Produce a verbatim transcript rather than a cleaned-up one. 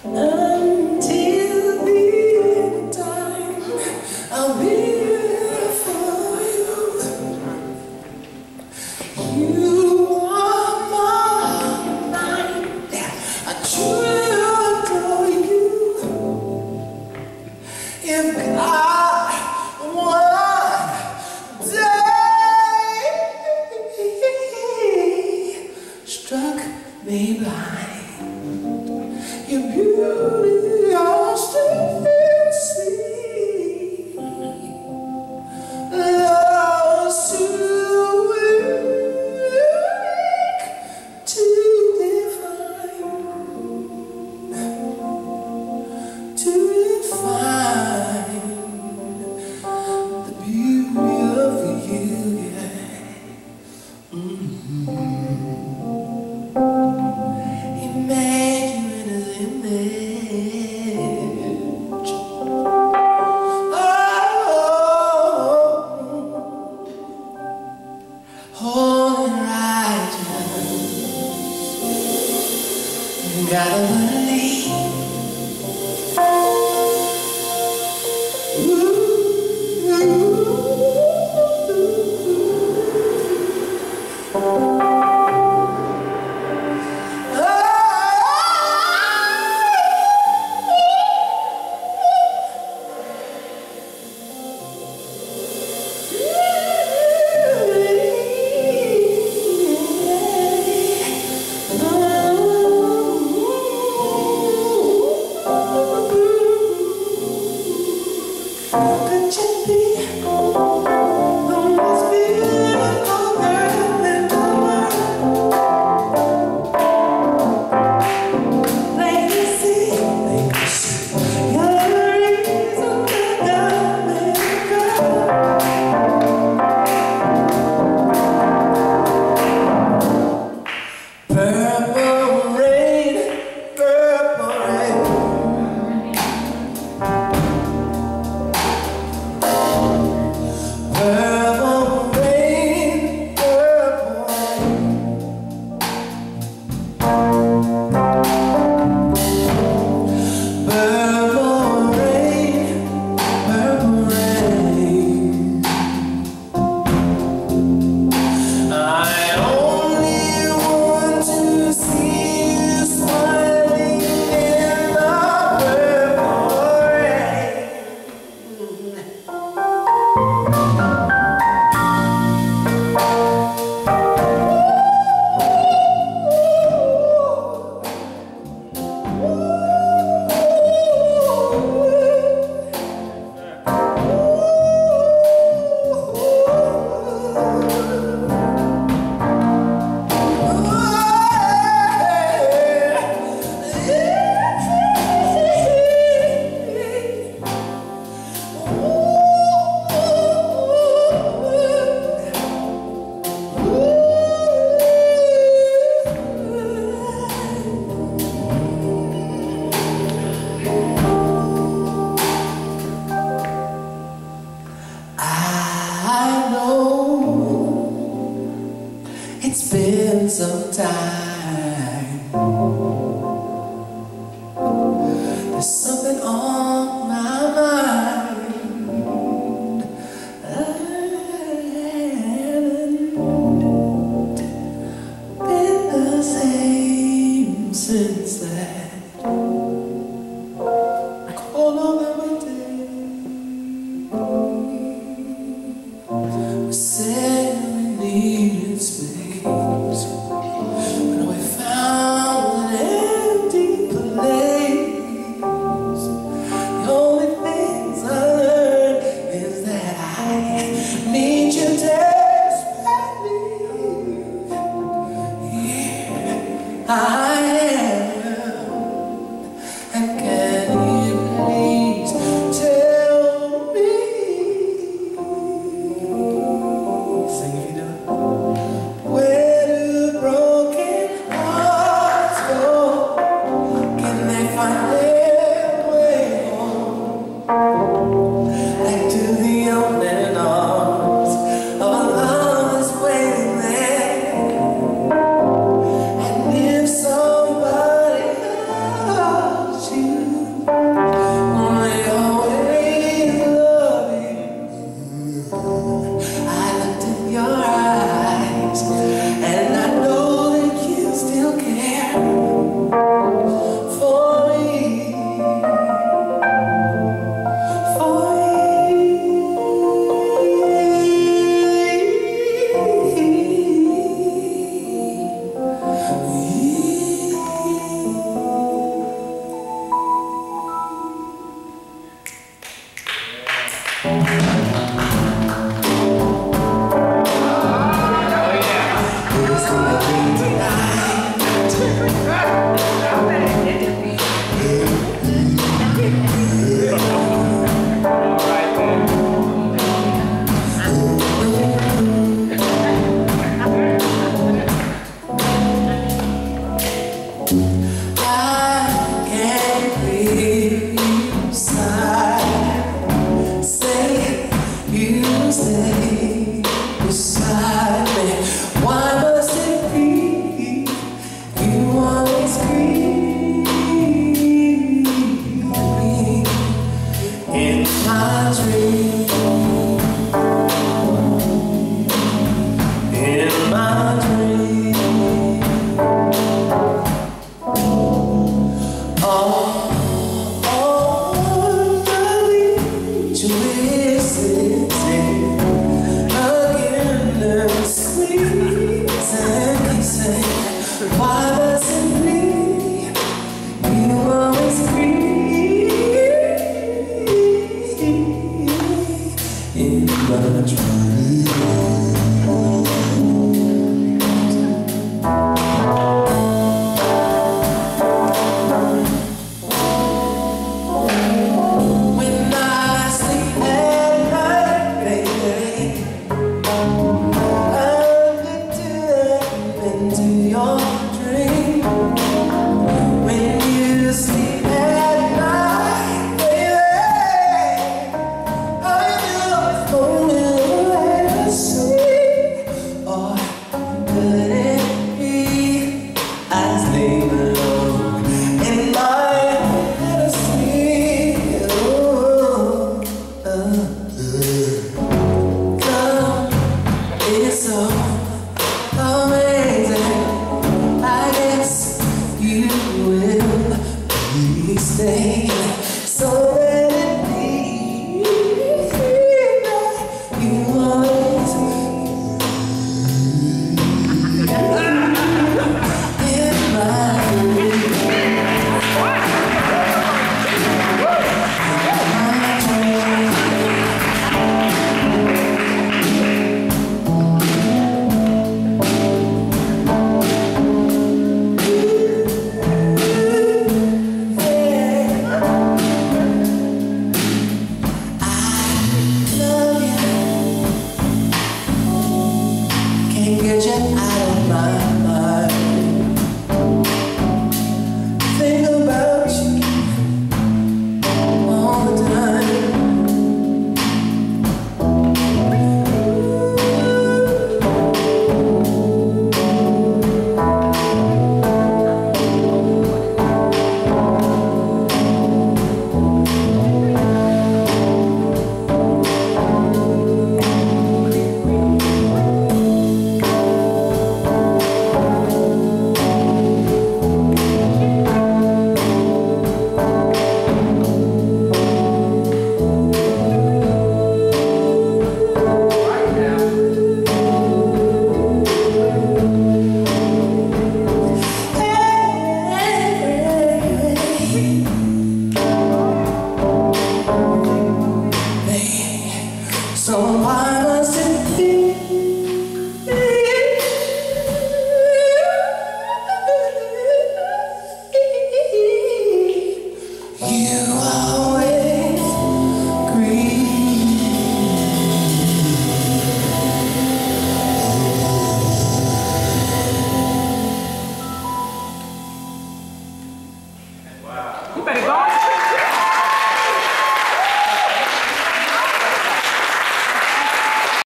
Until the end time, I'll be there for you. You are mine. I truly adore you. If God one day struck me blind, your beauty I'll still see. Love's too weak to define, to define the beauty of you, yeah. Mm-hmm. He made you in his image. Oh, holy and righteous. You gotta believe. Ooh. Could you be the most beautiful girl in the world? Plain to see, plain to see, you're the reason that got me girl. Purple rain, purple rain. Purple rain, purple rain. Purple rain, purple rain. I only want to see you smiling in the purple rain. I know it's been some time. There's something on my mind. I haven't been the same since that. I call on every day. We said we needed space, but we found an empty place. The only things I learned is that I need you desperately. Yeah, I am.